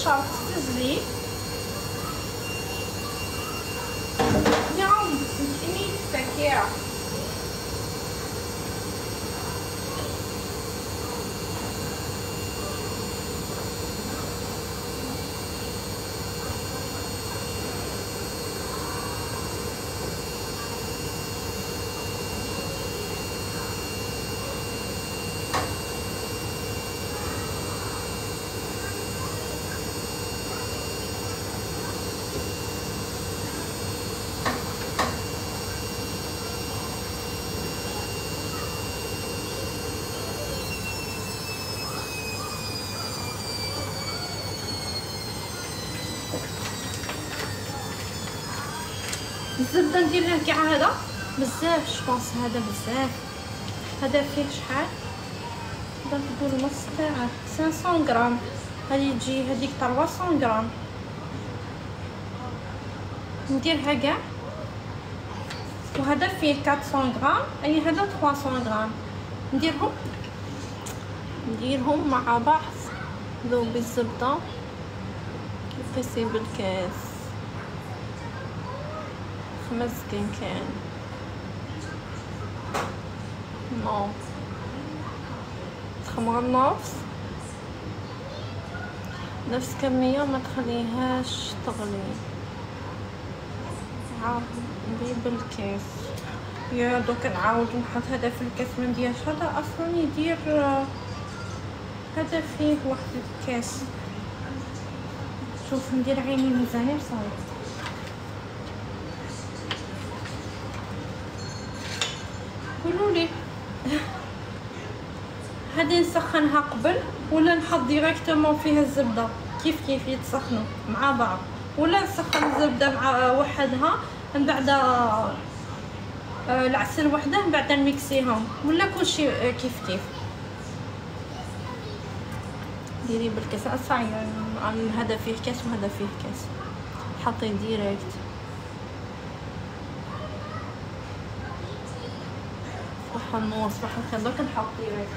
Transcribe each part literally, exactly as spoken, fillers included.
الشرط تزلي نعم سنتيمي تفكيرة الزبده ندير له كاع هذا بزاف جوبونس هذا بزاف هذا فيه شحال هذا تقول نص تاعه خمسمية غرام هذه تجي هذيك ثلاثمية غرام نديرها كاع وهذا فيه أربعمية غرام اي هذا ثلاثمية غرام نديرهم نديرهم مع بعض ذوب الزبده وفيسي بالكاس خمس كان كان نو تخمر النص نفس كمية ما تخليهاش تغلي عاودي بالكاس يا دوك نعاود نحط هذا في الكاس ما نديرش هذا اصلا يدير هذا فيه واحد الكاس شوف ندير عيني ميزاني صافي قولوا لي هذه نسخنها قبل ولا نحط ديريكتومون فيها الزبده كيف كيف يتسخنوا مع بعض ولا نسخن الزبده مع وحدها من بعد العسل وحده من بعد نميكسيهم ولا كلشي كيف كيف ديري بالكاس اصاعي يعني هذا فيه كاس وهذا فيه كاس حطي ديريكت صح النور صح الخير دوك نحط ديريكت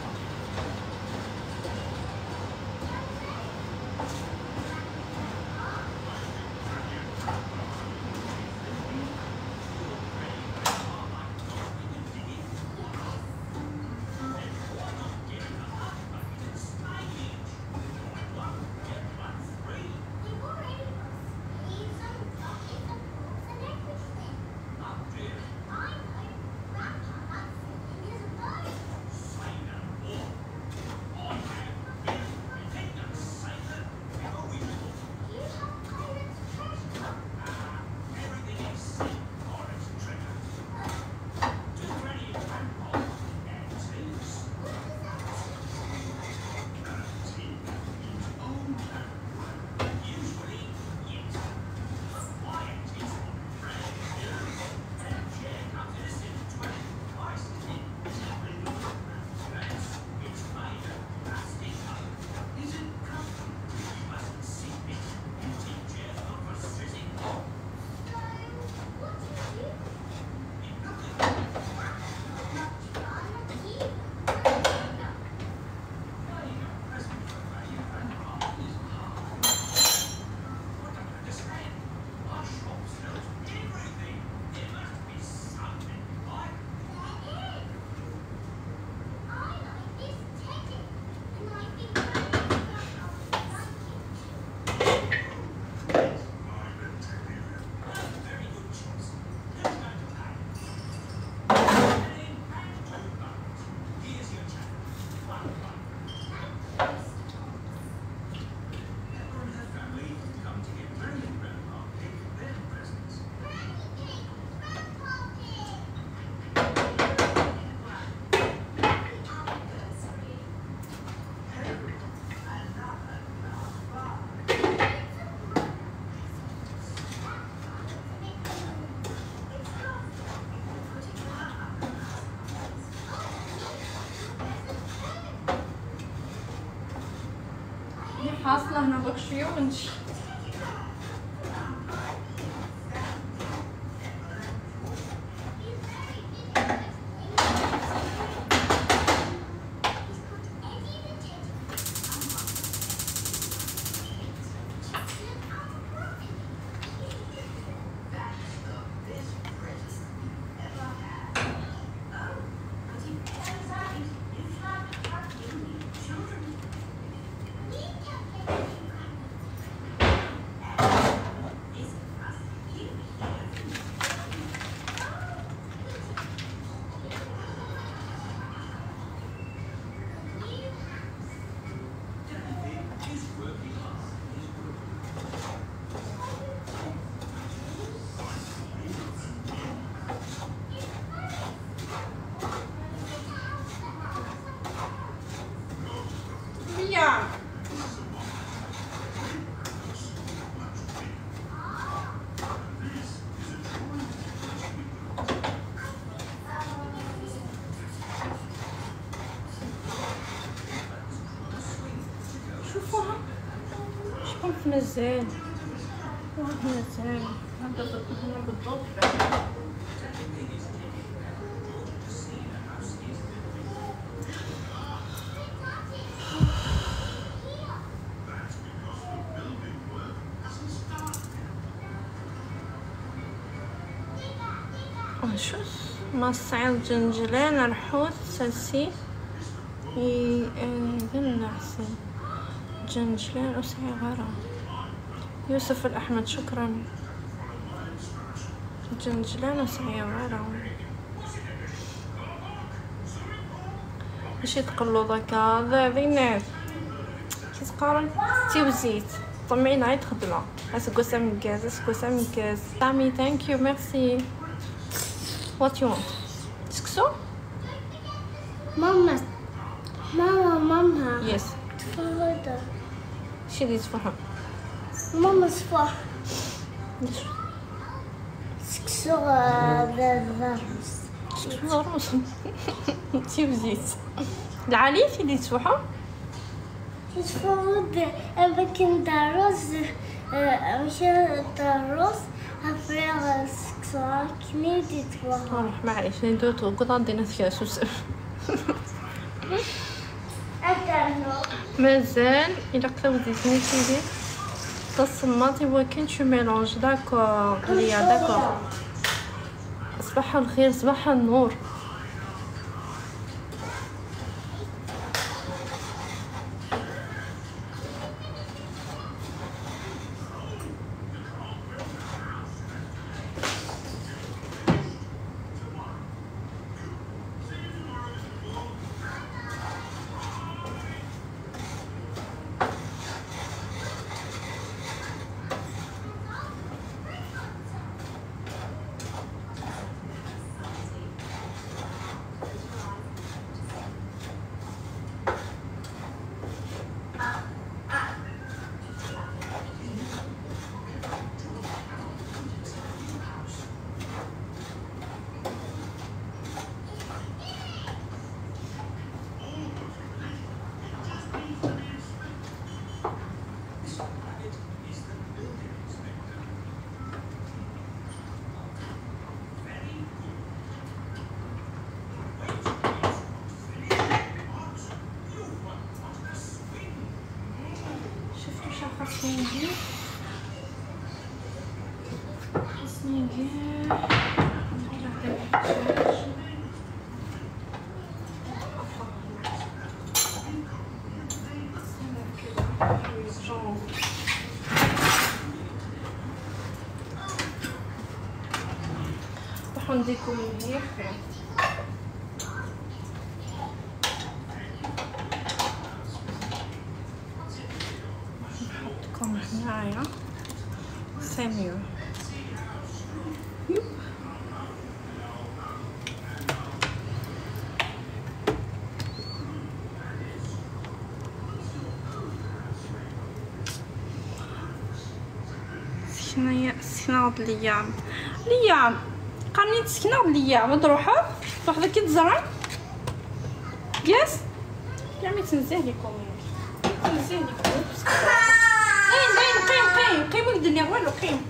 حاصله هنا برك شويه ونمشي قلت مازال والله مازال هذا هنا بالضبط. شو مصعد جنجلان الحوت سلسي يذن عسل جنجلان أسعي غرا يوسف الأحمد شكرا. جنجلان أسعي غرا ماشي تقلو ذاك ذي ناس كي تقارن تيوزيت طمعين عيد خدمة اسكو سام كاز اسكو سام كاز سامي ثانك يو ميرسي. What you want? سكسو؟ ماما ماما ماما Yes. تفرد شي اللي تفهم؟ ماما صفح سكسو بالضرس شكون الروس؟ تيوزيت العالي في اللي تفهم؟ تفرد أنا كنت دروس مشى دروس أفريغ سكسو كني تتفهم. روح معليش ندوتو قطع دينا ثياس وسف مازال إلا قتاو زيتني تيدي تصمتي وكان شو ميلونج داكور ليا داكور. صباح الخير صباح النور. خاصني خاصني راح نديكم مليح. نحطكم هنايا ساميو سكنايا سكنا ليام ليام قاني تسكنا ليام تروحوا وحده كي تزرع ياس يعمل تنزيه لكم تنزيه لكم قيم قيم قيم قيم قيم ولد اللي والو قيم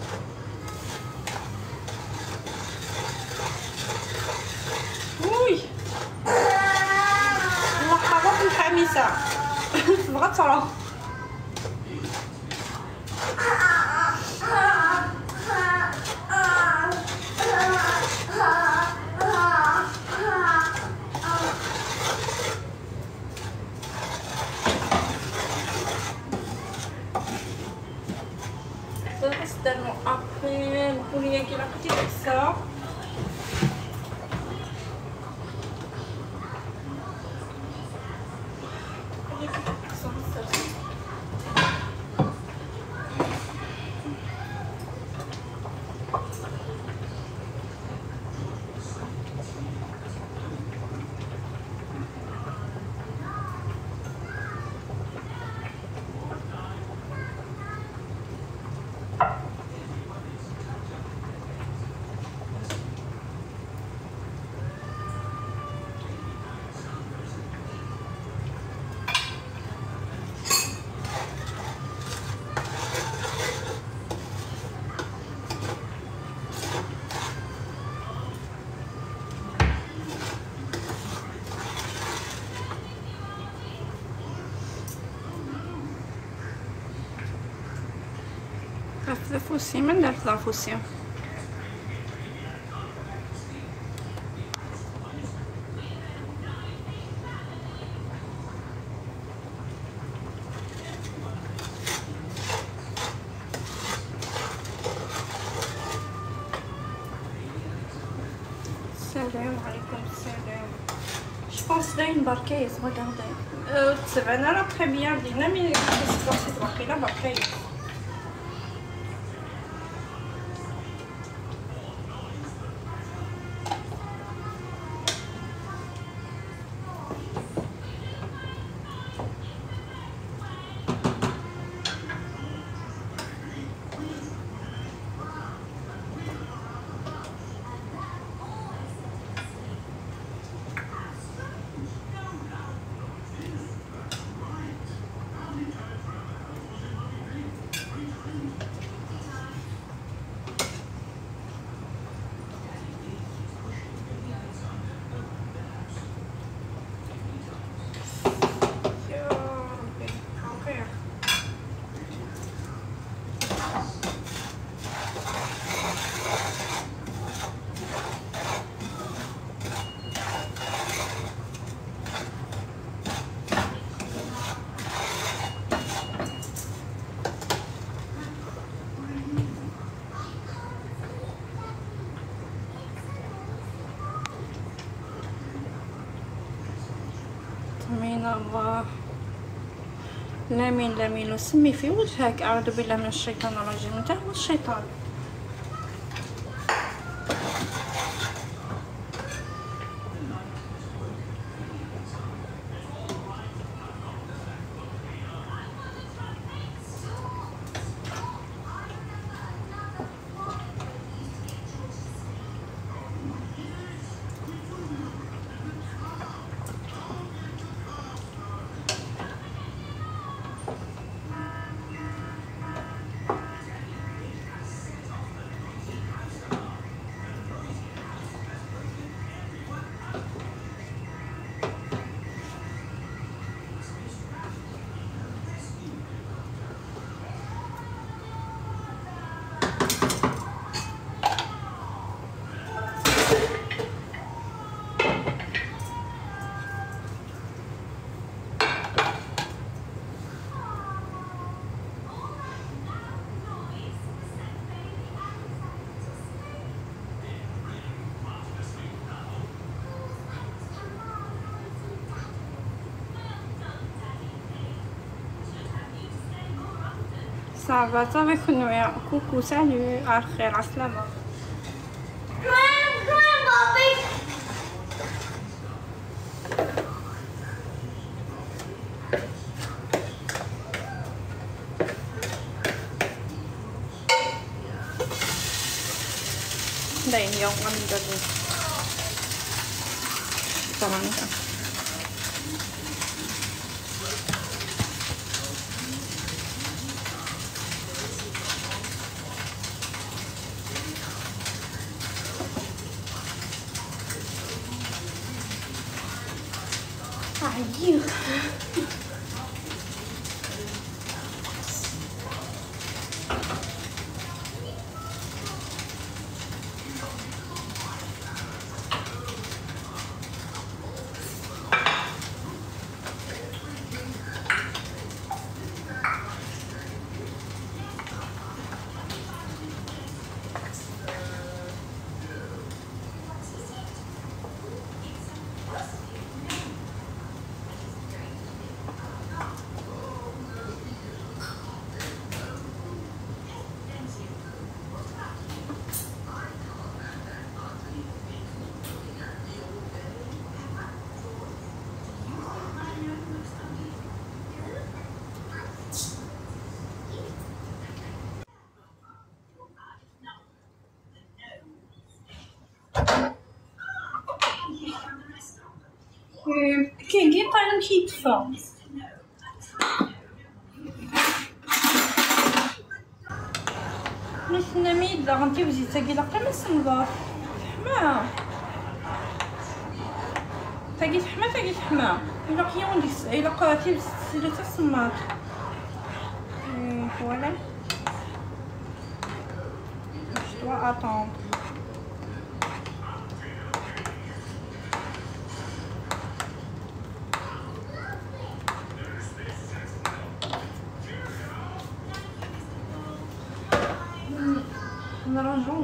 وي الله حرق الحميسه بغات ترى استنوا ابري نقول لك الا كنتي تكسر Lafousi, من درت لافوسي؟ السلام عليكم. السلام. Je pense داين بركايز. regardez. Euh, تبان راه très bien dynamique. C'est trop là بركايز. من الله. لامين لامين وسمي في وجهك. أعوذ بالله من الشيطان الرجيم. انت هو الشيطان. Ça va, ça va خنويا. كوكو سالو. على الخير. على السلامة. داين يوم ندرب طبعا. عجيب. كاين كي طالع كيتفا. نحنا ميدا غنتي وزيد تاكي لا قمص نضاف حما تاكي حما تاكي حما الا قيون ديك الا قاتي سيري تسمات فوالا. dois attendre. نرجعو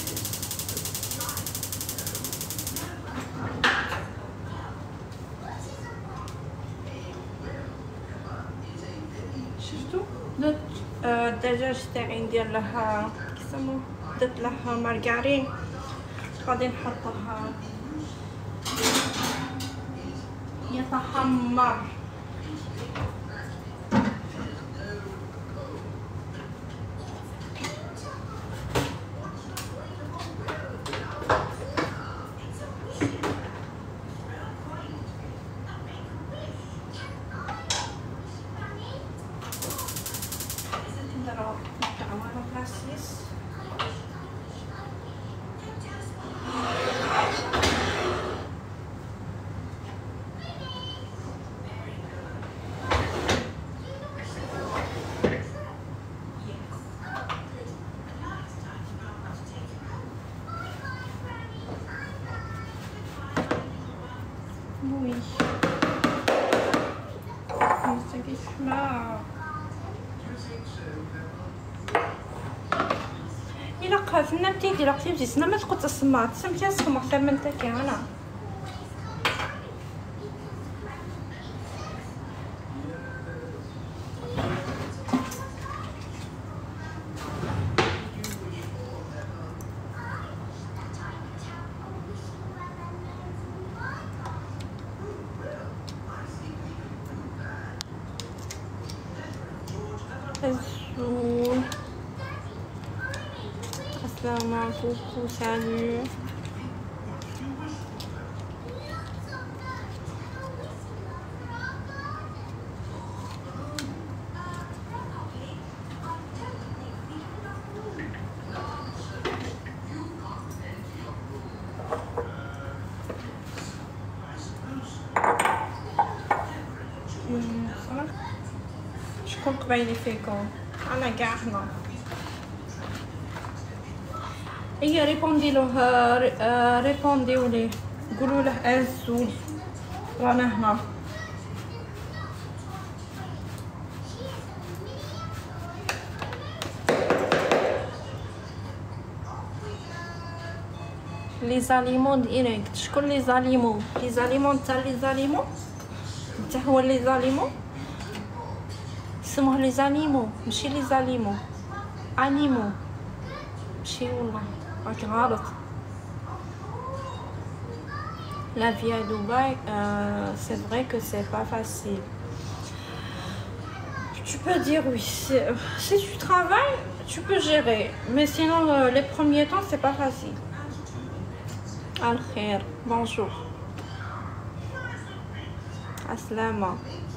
شفتو درت الدجاج تاعي ندير لها كيسموه درت لها مارغرين غادي نحطها يتحمر. Oui. C'est كيسمع إلا قاسنا بتيجي لا قتي بجسنا ما تقول تصمات سمتي اسكم اكثر من تاكي انا الزول. السلام عليكم. سالو. شكون قبايلي فيكم؟ انا كاع حنا. هي ريبوندي له ريبونديو ليه قولوا له الزول رانا هنا. لي زاليمون ديريكت. شكون لي زاليمون؟ لي زاليمون تاع لي زاليمون انت هو لي زاليمون اسمه لي زاليمون ماشي لي زاليمون انيمو ماشي والله راك غلط. La vie à Dubaï, euh, c'est vrai que c'est pas facile. Tu peux dire oui. Si tu travailles, tu peux gérer. Mais sinon, euh, les premiers temps, c'est pas facile. Al-Khair, bonjour. Aslama.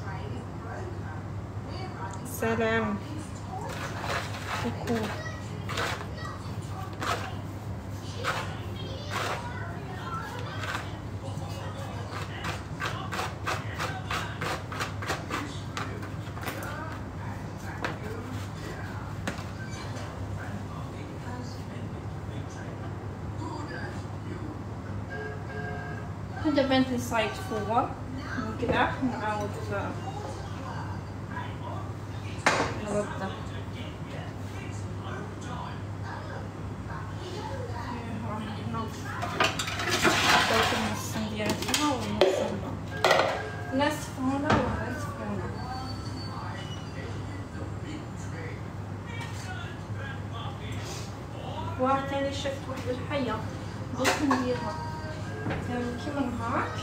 Salam. C'est cool. دابا نصايد فوق نقلع نعاود نرد النص ديالها والنص هنا نصف هنا ونصف هنا. وعاوتاني شفت واحد الحية بغيت نديرها كيما هاك.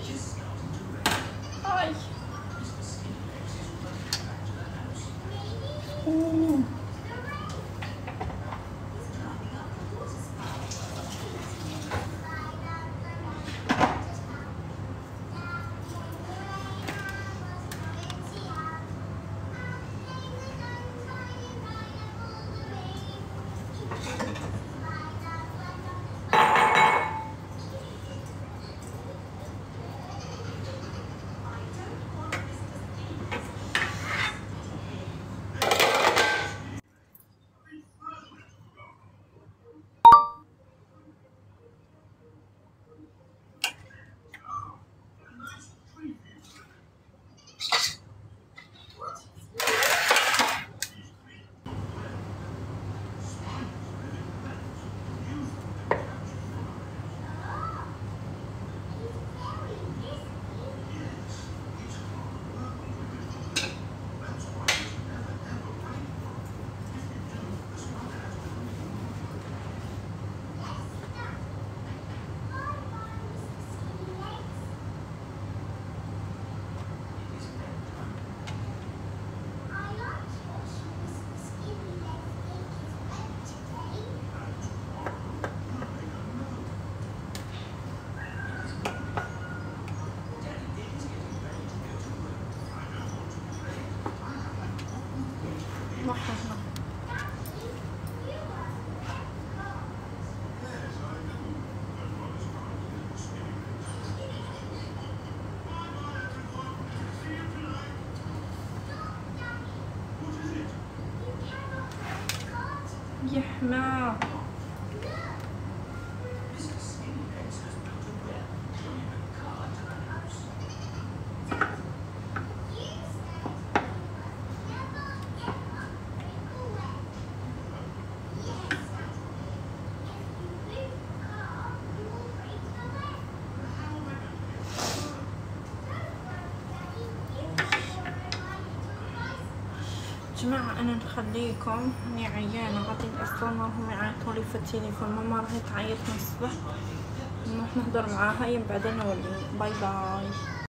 اي أوه. يا حمار. جماعة أنا نخليكم أني عيانة غادي أصلا راهم يعيطولي في التليفون، ماما راهي تعيط من الصباح نروح نهضر معاها، من بعد نولي. باي باي.